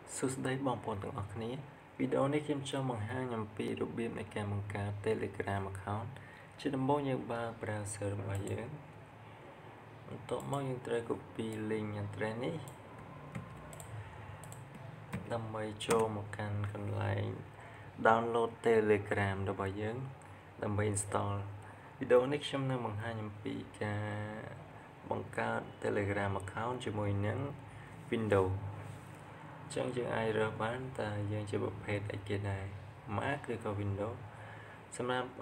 សួស្តីបងប្អូនទាំងអស់គ្នាវីដេអូនេះខ្ញុំចង់បង្ហាញអំពីរបៀបនៃការបង្កើត Telegram account ជាដំបូងយើងបើក browser របស់យើងបន្ទាប់មកយើងត្រូវ copy link address នេះដើម្បីចូលមកកាន់កន្លែង download Telegram របស់យើងដើម្បី install វីដេអូនេះខ្ញុំនឹងបង្ហាញអំពីការបង្កើត Telegram account ជាមួយនឹង Windowsចឹងយើងអាចរើសបានតើយើងជាប្រភេទអីគេដែរ Mac ឬក៏ Windows សម្រាប់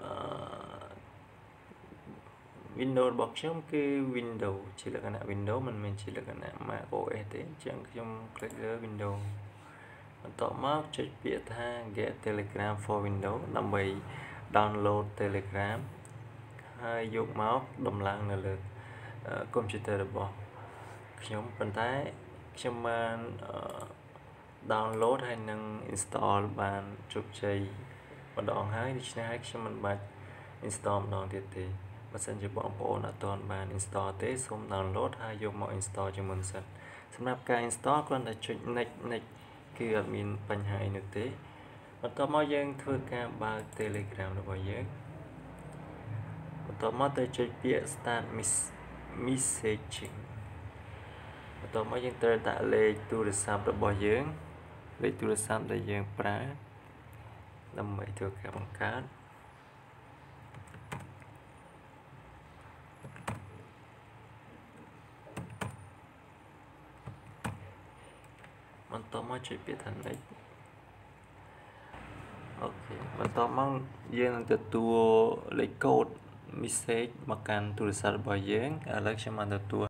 Windows របស់ខ្ញុំគឺ Windows ជាលក្ខណៈ Windows មិនមែនជាលក្ខណៈ Mac OS ទេអញ្ចឹងខ្ញុំ click លើ Windows បន្ទាប់មកចុចពាក្យថា Get Telegram for Windows ដើម្បី download Telegram ហើយយកមកដំឡើងនៅលើកុំព្យូទ័ររបស់ខ្ញុំប៉ុន្តែខ្ញុំបាន download ហើយនឹង install បានជោគជ័យម្ដងហើយដូច្នេះហើយខ្ញុំមិនបាច់ install ម្ដងទៀតទេបើសិនជាបងប្អូនអត់ទាន់បាន install ទេសូម download ហើយយកមក install ជាមុនសិនសម្រាប់ការ install គ្រាន់តែចុច next គឺអត់មានបញ្ហាអីនោះទេបន្ទាប់មកយើងធ្វើការបើក Telegram របស់យើងបន្ទាប់មកទៅចុចពាក្យ start messaging បន្ទាប់មកយើងត្រូវដាក់លេខទូរស័ព្ទរបស់យើងលេខទូរស័ព្ទដែលយើងប្រើដើម្បីធ្វើការបង្កើតបន្ទាប់មកចុចពាក្យថា next អូខេបន្ទាប់មកយើងនឹងទទួលលេខកូដ message មកកាន់ទូរស័ព្ទរបស់យើងឥឡូវខ្ញុំបានទទួល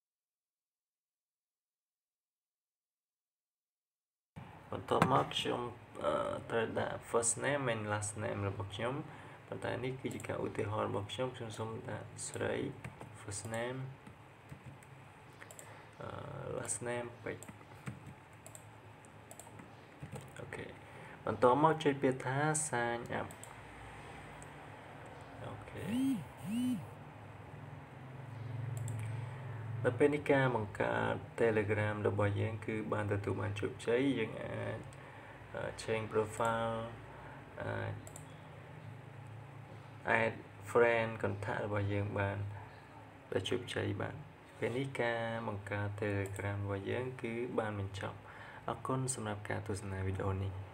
បន្ទាប់មកខ្ញុំត្រូវដាក់ first name and last name របស់ខ្ញុំប៉ុន្តែនេះគឺជាការឧទាហរណ៍របស់ខ្ញុំសូមដាក់ស្រី first name last name ពេជ្រអូខេបន្ទាប់មកចុចពាក្យថា sign up អូខេដល់ពេលនេះការបង្កើត Telegram របស់យើងគឺបានទទួលបានជោគជ័យយើងអាច change profile add friend contact របស់យើងបានដែលជោគជ័យបានពេលនេះការបង្កើត Telegram របស់យើងគឺបានបញ្ចប់អរគុណសម្រាប់ការទស្សនាវីដេអូនេះ